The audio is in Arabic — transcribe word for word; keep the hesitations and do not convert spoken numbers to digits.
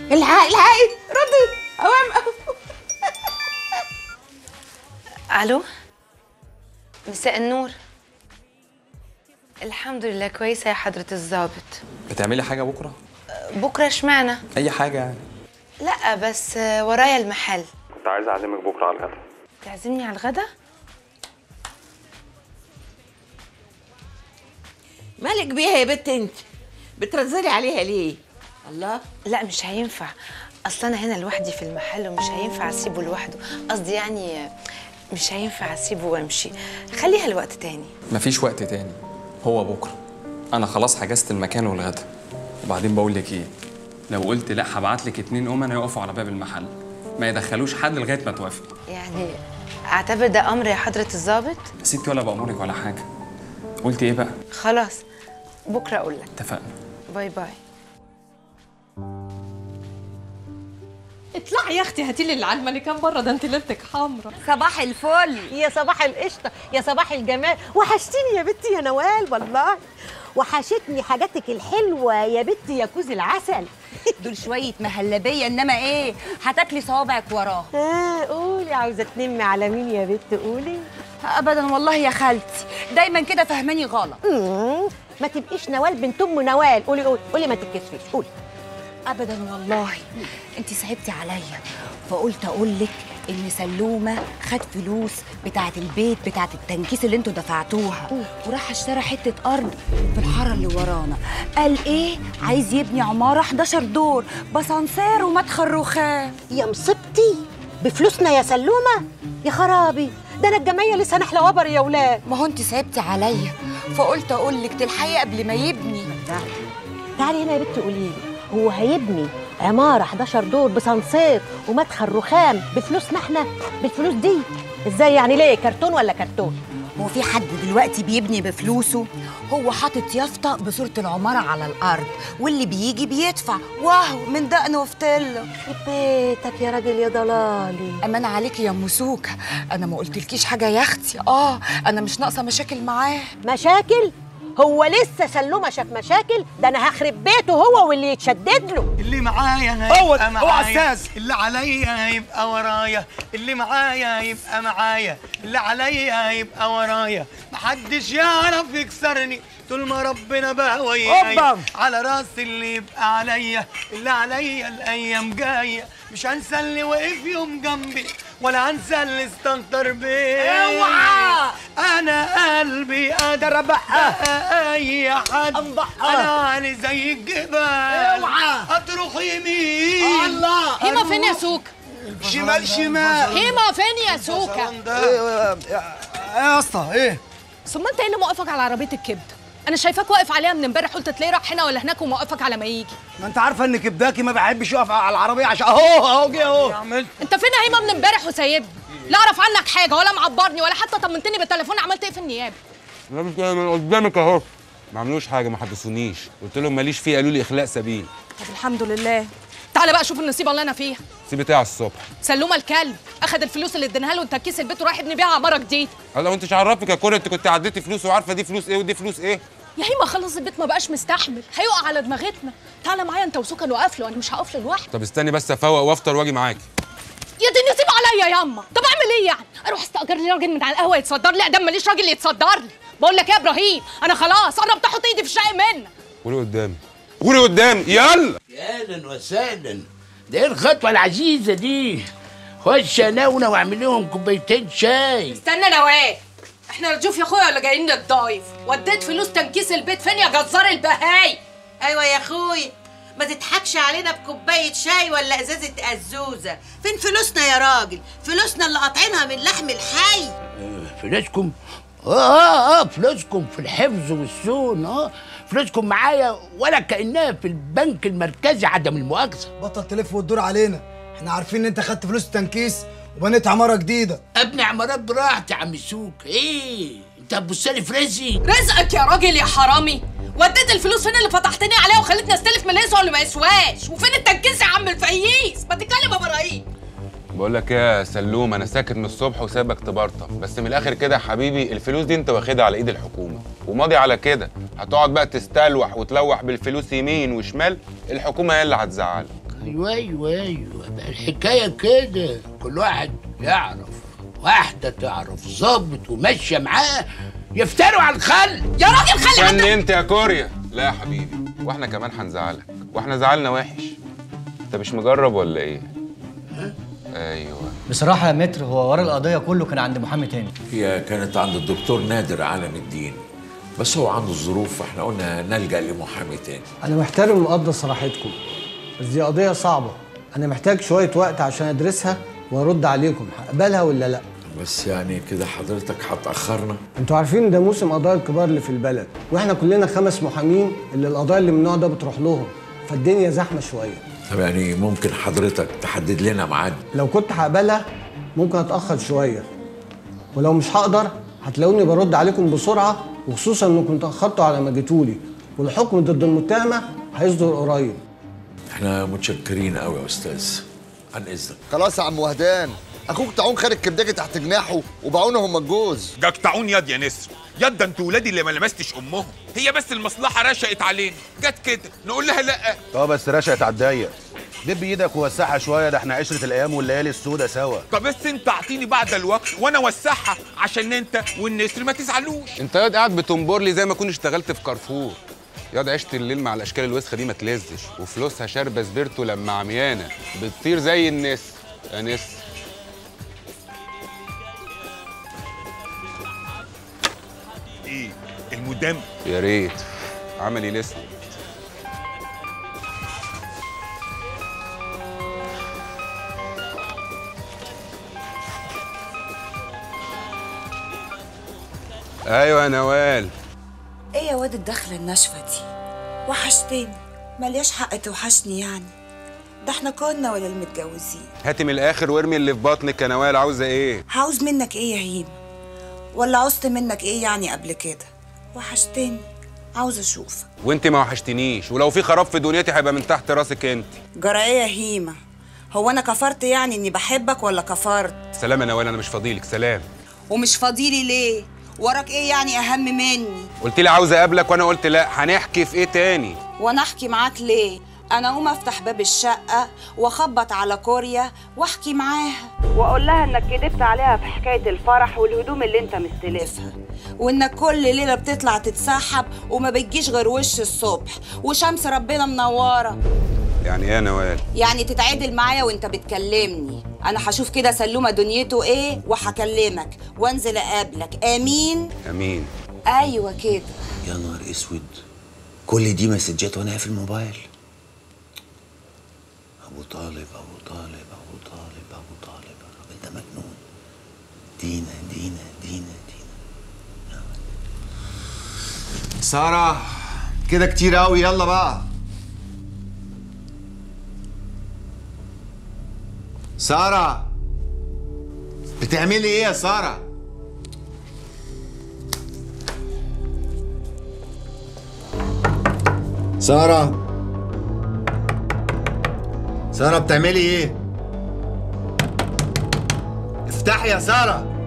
الحقي الحقي ردي اوام. الو، مساء النور. الحمد لله كويسه يا حضره الضابط. بتعملي حاجه بكره؟ بكره اشمعنى؟ اي حاجه يعني. لا بس ورايا المحل. كنت عايز اعزمك بكره على الغدا. تعزمني على الغدا؟ مالك بيها يا بت انت؟ بترزلي عليها ليه؟ الله. لا مش هينفع، اصل انا هنا لوحدي في المحل ومش هينفع اسيبه لوحده، قصدي يعني مش هينفع اسيبه وامشي، خليها لوقت تاني. مفيش وقت تاني، هو بكره. انا خلاص حجزت المكان والغدا. وبعدين بقول لك ايه، لو قلت لا هبعت لك اتنين امنا يقفوا على باب المحل، ما يدخلوش حد لغايه ما توافقي. يعني اعتبر ده امر يا حضره الضابط؟ يا ستي ولا بامرك ولا حاجه. قلت ايه بقى؟ خلاص بكره اقول لك. اتفقنا. باي باي. اطلعي يا اختي هاتي لي العلمه اللي كان بره ده، انت ليلتك حمرا. صباح الفل يا صباح القشطه، يا صباح الجمال. وحشتيني يا بنتي يا نوال والله، وحشتني حاجاتك الحلوه يا بنتي يا كوز العسل. دول شويه مهلبيه، انما ايه هتاكلي صوابعك وراه. اه قولي، عاوزه تنمي على مين يا بنت؟ قولي. ابدا والله يا خالتي، دايما كده فهماني غلط. امم ما تبقيش نوال بنت ام نوال. قولي قولي قولي ما تتكسفيش. قولي. ابدا والله، انت صعبتي عليا فقلت اقول لك ان سلومه خد فلوس بتاعه البيت بتاعه التنكيس اللي انتوا دفعتوها، وراح اشترى حته ارض في الحاره اللي ورانا. قال ايه؟ عايز يبني عماره حداشر دور باسانسير ومدخل رخام. يا مصيبتي، بفلوسنا يا سلومه؟ يا خرابي، ده انا الجمعيه لسه نحله وبر يا ولاد. ما هو انت صعبتي عليا فقلت اقول لك تلحقي قبل ما يبني. تعالي هنا يا بنتي قولي لي، هو هيبني عماره حداشر دور بسانسير ومدخل رخام بفلوسنا احنا؟ بالفلوس دي ازاي يعني؟ ليه كرتون ولا كرتون؟ هو في حد دلوقتي بيبني بفلوسه؟ هو حاطط يافطه بصوره العماره على الارض، واللي بيجي بيدفع واهو من دقن وفتله. بيتك يا راجل يا ضلالي. امان عليكي يا ام سوكه، انا ما قلتلكيش حاجه يا اختي. اه انا مش ناقصه مشاكل معاه. مشاكل؟ هو لسه سلومه شاف مشاكل؟ ده انا هخرب بيته هو واللي يتشدد له. اللي معايا هيبقى معايا، اللي عليا هيبقى ورايا، اللي معايا هيبقى معايا، اللي عليا هيبقى ورايا، محدش يعرف يكسرني طول ما ربنا بقى ويايا. على راسي اللي يبقى عليا، اللي عليا الايام جايه، مش هنسى اللي وقف يوم جنبي ولا هنسى اللي استنطر بيا. اوعى، انا قلبي قادر بقى اي حد، انا عالي زي الجبال. اوعى اطرخ يمين. الله. هيما فين يا سوكه؟ شمال شمال. هيما فين يا سوكه؟ ايه يا اسطى ايه؟ ثم انت ايه اللي موقفك على عربيه الكبده؟ انا شايفاك واقف عليها من امبارح، قلت تلاقيه راح هنا ولا هناك وموقفك على ما يجي. ما انت عارفه ان كبداكي ما بحبش يقف على العربيه عشان اهو اهو جه اهو. انت فين يا هيما من امبارح وسايبني؟ لا اعرف عنك حاجه ولا معبرني ولا حتى طمنتني بالتليفون. عملت ايه في النيابه؟ لا مش من قدامك اهو، ما عملوش حاجه، ما حدثونيش، قلت لهم ماليش فيه، قالوا لي اخلاء سبيل. طب الحمد لله. تعالى بقى شوف النصيبه اللي انا فيها. سيب بتاع الصبح. سلومه الكلب اخد الفلوس اللي اديناها له وتنكيس البيت وراح يبني بيها عماره جديده. الله، وانت مش عرفك يا كوري؟ انت كنت عديتي فلوس وعارفه دي فلوس ايه ودي فلوس ايه. يا هيما خلص البيت ما بقاش مستحمل، هيقع على دماغتنا. تعالى معايا انت وسوكا نوقف له، انا مش هقف له لوحدي. طب استني بس افوق وافطر واجي معاكي. يا دي النصيب عليا ياما. طب اعمل ايه يعني؟ اروح استاجر لي راجل من على القهوه يتصدر لي؟ ادام ماليش راجل يتصدر لي. بقول لك ايه يا ابراهيم، انا خلاص قربت احط ايدي في الشقي منك. قولي قدامي، قولي قدامي، يلا. يا اهلا وسهلا. ده ايه الخطوه العزيزه دي؟ خش يا نونه واعمل لهم كوبايتين شاي. استنى نوال، احنا ضيوف يا اخويا ولا جايين نتضايف؟ وديت فلوس تنكيس البيت فين يا جزار البهاي؟ ايوه يا اخويا، ما تضحكش علينا بكوبايه شاي ولا ازازه ازوزه. فين فلوسنا يا راجل؟ فلوسنا اللي قاطعينها من لحم الحي. اه فلوسكم؟ اه اه اه فلوسكم في الحفظ والصون. اه فلوسكم معايا ولا كانها في البنك المركزي عدم المؤاخذه. بطل تلف وتدور علينا، احنا عارفين ان انت خدت فلوس التنكيس وبنيت عماره جديده. ابني عمارات براحتي يا عم سوك. ايه انت هتبصلي في رزقي؟ رزقك يا راجل يا حرامي. وديت الفلوس فين اللي فتحتني عليها وخلتني استلف من اللي يسوى واللي ما يسواش؟ وفين التنكيس يا عم الفقيس؟ ما تتكلم يا ابراهيم. بقول لك يا سلوم، انا ساكت من الصبح وسايبك تبرطف، بس من الاخر كده يا حبيبي الفلوس دي انت واخدها على ايد الحكومه وماضي على كده. هتقعد بقى تستلوح وتلوح بالفلوس يمين وشمال، الحكومه هي اللي هتزعلك. ايوه ايوه ايوه بقى الحكايه كده، كل واحد يعرف واحده تعرف ظابط وماشيه معاه يفتروا على الخل. يا راجل خلي عندك انت يا كوريا. لا يا حبيبي، واحنا كمان هنزعلك، واحنا زعلنا وحش. انت مش مجرب ولا ايه؟ ايوه بصراحه يا متر، هو ورا القضيه كله كان عند محامي تاني. هي كانت عند الدكتور نادر عالم الدين، بس هو عنده الظروف فاحنا قلنا نلجأ لمحامي تاني. انا محترم ومقدر صراحتكم، بس دي قضيه صعبه، انا محتاج شويه وقت عشان ادرسها وارد عليكم هقبلها ولا لا. بس يعني كده حضرتك هتأخرنا؟ انتوا عارفين ده موسم قضايا الكبار اللي في البلد، واحنا كلنا خمس محامين اللي القضايا اللي من النوع ده بتروح لهم، فالدنيا زحمه شويه. طب يعني ممكن حضرتك تحدد لنا ميعاد؟ لو كنت هقبلها ممكن اتاخر شويه، ولو مش هقدر هتلاقوني برد عليكم بسرعه، وخصوصا انكم اتاخرتوا على ما جيتولي، والحكم ضد المتهمه هيصدر قريب. احنا متشكرين قوي يا استاذ، عن اذنك. خلاص يا عم وهدان، اخوك طاعون خارج كبداجي تحت جناحه وبعونه هم الجوز. جاك طاعون ياض يا نسر، ياض ده انتوا ولادي اللي ما لمستش امهم، هي بس المصلحه رشقت علينا، جت كده نقول لها لا. اه بس رشقت على الضيق، دب ايدك ووسعها شويه، ده احنا عشره الايام والليالي السوداء سوا. طب بس انت اعطيني بعد الوقت وانا اوسعها عشان انت والنسر ما تزعلوش. انت ياض قاعد بتنبر لي زي ما كنت اشتغلت في كارفور. ياض عشت الليل مع الاشكال الوسخه دي ما تلزش، وفلوسها شاربه سبيرتو لما عميانه بتطير زي النسر يا نسر. ايه المدام؟ يا ريت عملي لسه. ايوه يا نوال. ايه يا واد الدخله الناشفه دي؟ وحشتني، ملياش حق توحشني يعني، ده احنا كنا ولا المتجوزين. هاتي من الاخر وارمي اللي في بطنك يا نوال. عاوزه ايه؟ عاوز منك ايه يا هيم؟ ولا عوزت منك ايه يعني قبل كده؟ وحشتني، عاوز اشوفك. وانت ما وحشتنيش، ولو في خراب في دنيتي هيبقى من تحت راسك انت. جرى ايه يا هيمه؟ هو انا كفرت يعني اني بحبك ولا كفرت؟ سلام يا نوال، انا مش فاضيلك. سلام. ومش فاضيلي ليه؟ وراك ايه يعني اهم مني؟ قلت لي عاوزه اقابلك وانا قلت لا. هنحكي في ايه تاني؟ وانا احكي معاك ليه؟ انا اقوم افتح باب الشقه واخبط على كوريا واحكي معاها واقول لها انك كدبت عليها في حكايه الفرح والهدوم اللي انت مستلفها، وانك كل ليله بتطلع تتسحب وما بتجيش غير وش الصبح وشمس ربنا منوره. يعني ايه يا نوال؟ يعني تتعادل معايا وانت بتكلمني. انا هشوف كده سلومه دنيته ايه وهكلمك وانزل اقابلك. امين؟ امين. ايوه كده. يا نهار اسود، كل دي مسجات وانا في الموبايل. ابو طالب ابو طالب ابو طالب ابو طالب، الراجل ده مجنون. دينا دينا دينا دينا. سارة كده كتير قوي، يلا بقى. سارة بتعملي ايه يا سارة؟ سارة سارة بتعملي ايه؟ افتحي يا سارة.